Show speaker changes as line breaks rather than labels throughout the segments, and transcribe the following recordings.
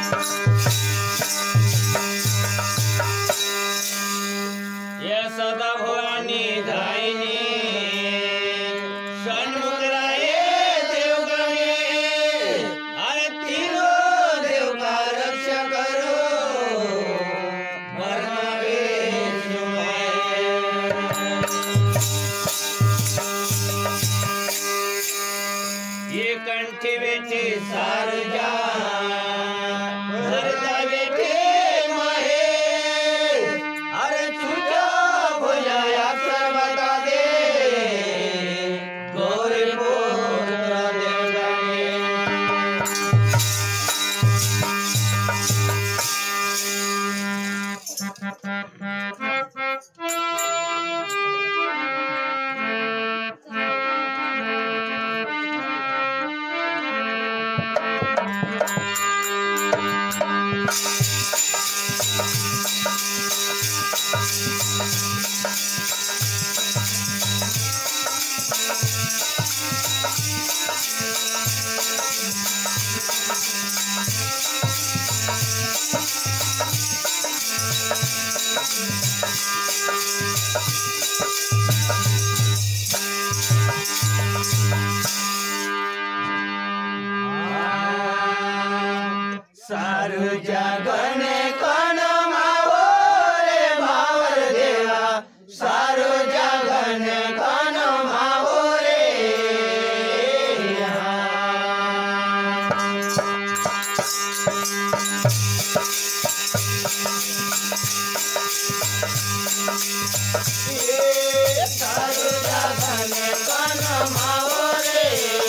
ये सदा भवानी धायनी षण्मुखराये देवगणे अरे तीनों देव का रक्षा करो ये कंठी बेटी सार जा भरता बेटे महे अरे छूटा भुलाया अक्षर बता दे गौरी पुत्र देवगणे सारु जगने कन मावो रे भावर देवा सारु जगने कन मावो रे सारु जगने कन मावो रे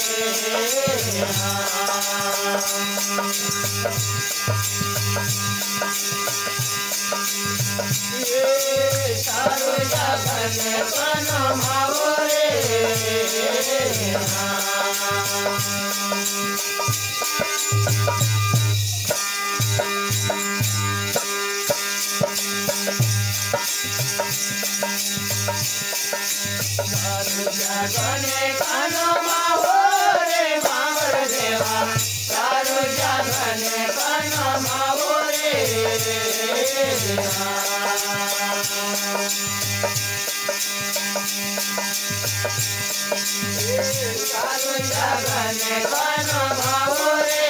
सारो जगने कन मावो रे सारो जगने कन मावो रे भावर देवा सारो जगने कन मावो रे सारो जगने कन मावो रे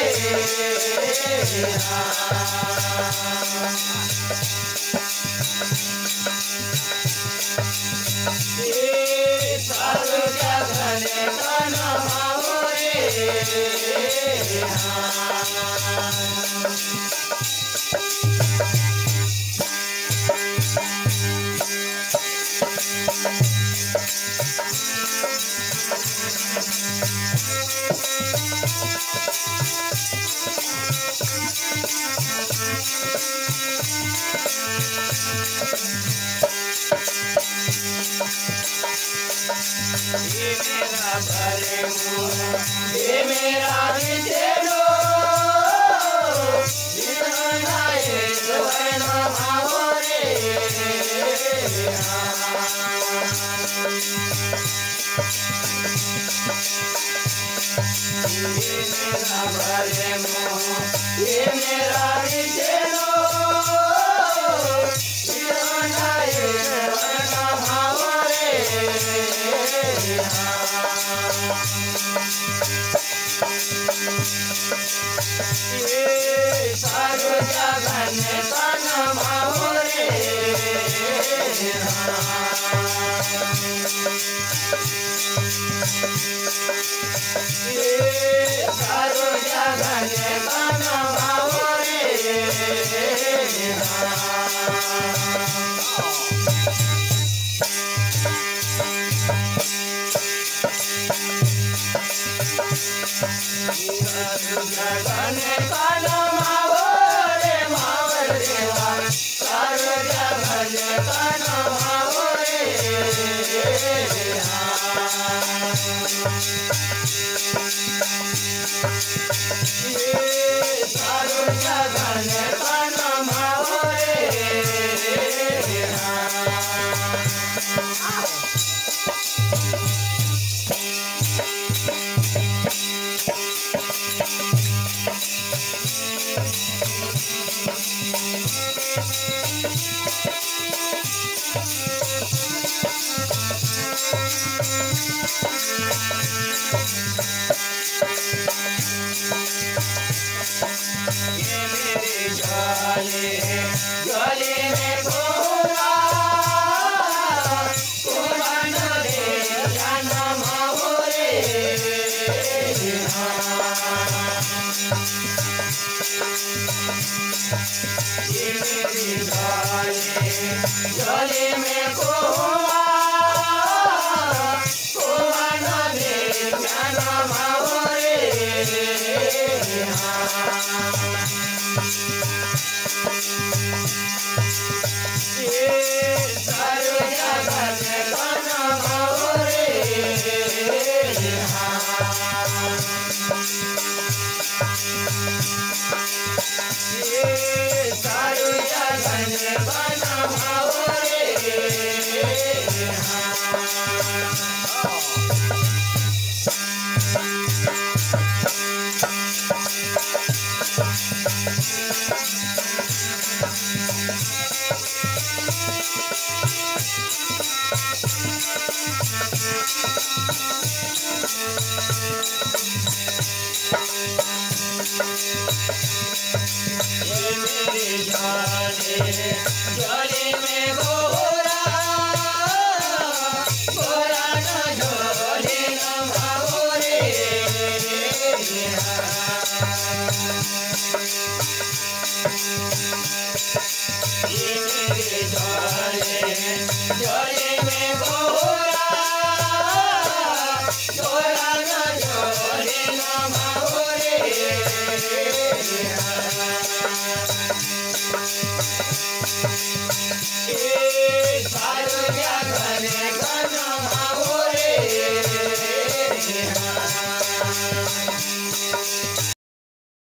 सारो जगने कन मावो रे ये मेरा भले मुँह ये मेरा विचेलो इतना ये स्वयं मावो रे ये मेरा भले मुँह ये मेरा विचेलो इतना ये स्वयं मावो रे सारो जगने कन मावो रे सारो जगने कन मावो रे जगने कन मावो रे भावर देवा सारो जगने कन मावो रे सारो जगने कन मावो रे झोले झोले में गोरा कुमन दे जन्म होरे झोले में गोरा कुमन दे जन्म होरे सारो जगत कनम होरे सारो जगत कनम होरे झोले में गोरा गोरा न झोले न मावरे झोले में गोरा गोरा न झोले न मावरे सारो